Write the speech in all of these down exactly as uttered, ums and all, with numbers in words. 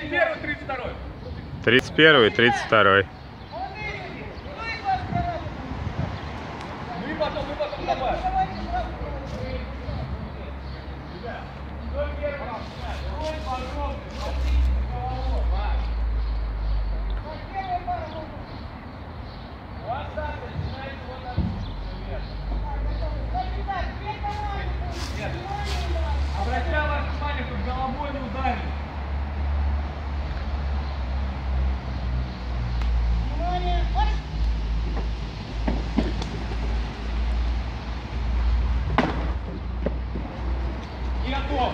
первый, тридцать второй. тридцать первый, тридцать второй. Ну и потом, и потом добавь. Обращай ваше внимание, чтобы головой не ударили. И готов.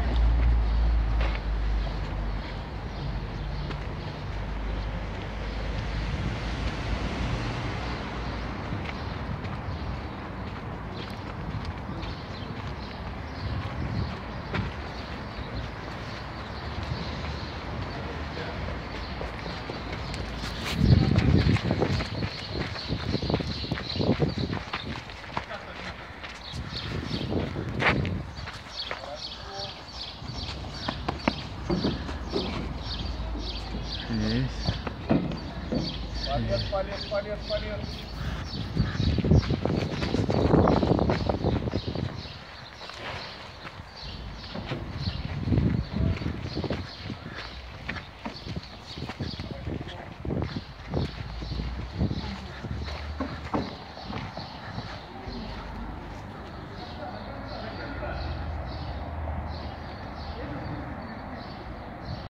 Есть. Полез, полез, полез, полез.